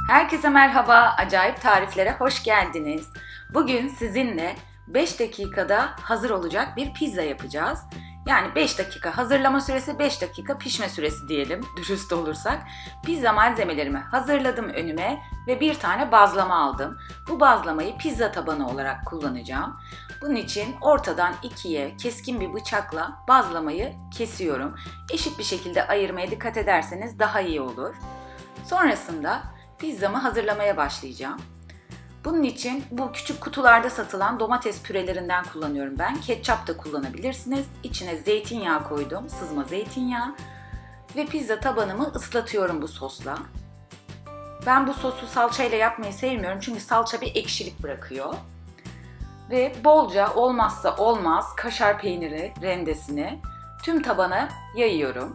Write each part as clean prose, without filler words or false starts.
Herkese merhaba, acayip tariflere hoş geldiniz. Bugün sizinle 5 dakikada hazır olacak bir pizza yapacağız. Yani 5 dakika hazırlama süresi, 5 dakika pişme süresi diyelim, dürüst olursak. Pizza malzemelerimi hazırladım önüme ve bir tane bazlama aldım. Bu bazlamayı pizza tabanı olarak kullanacağım. Bunun için ortadan ikiye keskin bir bıçakla bazlamayı kesiyorum. Eşit bir şekilde ayırmaya dikkat ederseniz daha iyi olur. Sonrasında pizzamı hazırlamaya başlayacağım. Bunun için bu küçük kutularda satılan domates pürelerinden kullanıyorum ben. Ketçap da kullanabilirsiniz. İçine zeytinyağı koydum, sızma zeytinyağı. Ve pizza tabanımı ıslatıyorum bu sosla. Ben bu sosu salçayla yapmayı sevmiyorum çünkü salça bir ekşilik bırakıyor. Ve bolca olmazsa olmaz kaşar peyniri rendesini tüm tabana yayıyorum.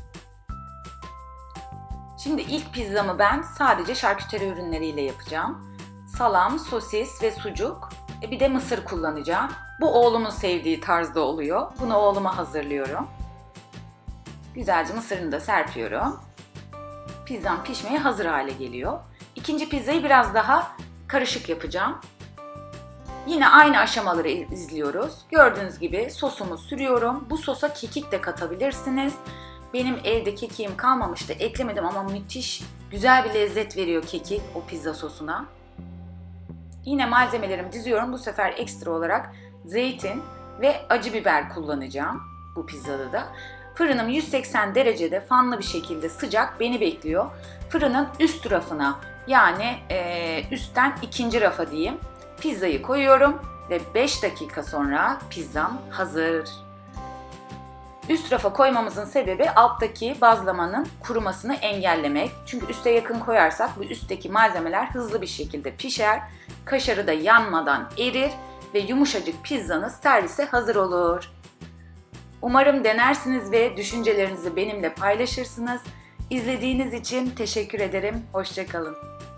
Şimdi ilk pizzamı ben sadece şarküteri ürünleriyle yapacağım. Salam, sosis ve sucuk, bir de mısır kullanacağım. Bu oğlumun sevdiği tarzda oluyor. Bunu oğluma hazırlıyorum. Güzelce mısırını da serpiyorum. Pizzam pişmeye hazır hale geliyor. İkinci pizzayı biraz daha karışık yapacağım. Yine aynı aşamaları izliyoruz. Gördüğünüz gibi sosumu sürüyorum. Bu sosa kekik de katabilirsiniz. Benim evde kekiğim kalmamıştı, eklemedim ama müthiş güzel bir lezzet veriyor kekik o pizza sosuna. Yine malzemelerimi diziyorum. Bu sefer ekstra olarak zeytin ve acı biber kullanacağım bu pizzada da. Fırınım 180 derecede fanlı bir şekilde sıcak beni bekliyor. Fırının üst rafına, yani üstten ikinci rafa diyeyim, pizzayı koyuyorum ve 5 dakika sonra pizzam hazır. Üst rafa koymamızın sebebi alttaki bazlamanın kurumasını engellemek. Çünkü üste yakın koyarsak bu üstteki malzemeler hızlı bir şekilde pişer, kaşarı da yanmadan erir ve yumuşacık pizzanız servise hazır olur. Umarım denersiniz ve düşüncelerinizi benimle paylaşırsınız. İzlediğiniz için teşekkür ederim. Hoşça kalın.